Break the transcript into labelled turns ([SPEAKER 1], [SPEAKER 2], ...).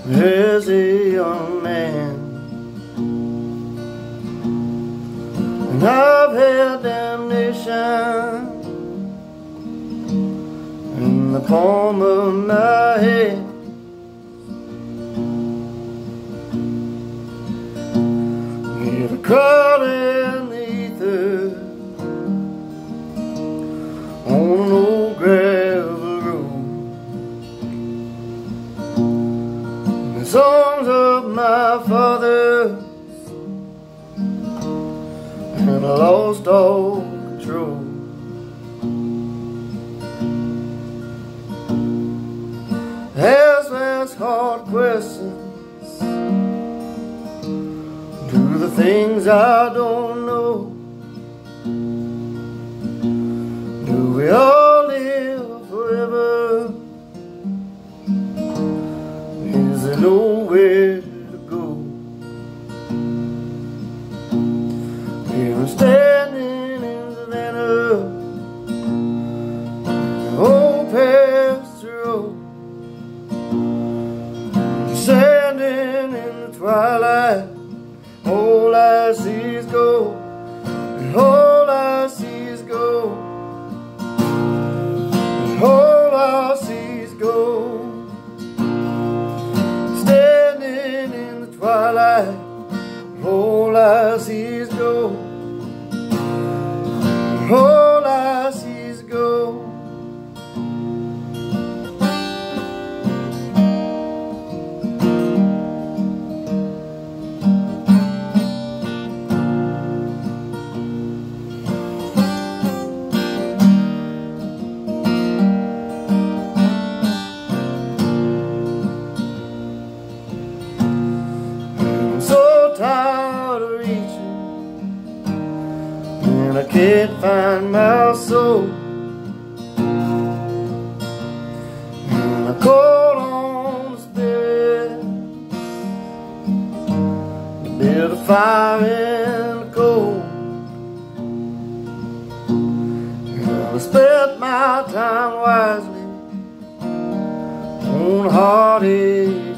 [SPEAKER 1] There's a young man, and I've had damnation in the palm of my hand. Hear a crowd in the ether on an old gravel road. The songs of my father, and I lost all control. Ask hard questions, do the things I don't know. Do we all live forever? Is there nowhere to go? We were standing in Savannah, the old pasture road, standing in the twilight. All I see is gold, and all I see is gold, and all I see is gold. Standing in the twilight, all I see is gold, and all I see is gold. Tired of reaching, and I can't find my soul. And I call on the spirit to build a fire in the cold. And I spent my time wisely on heartache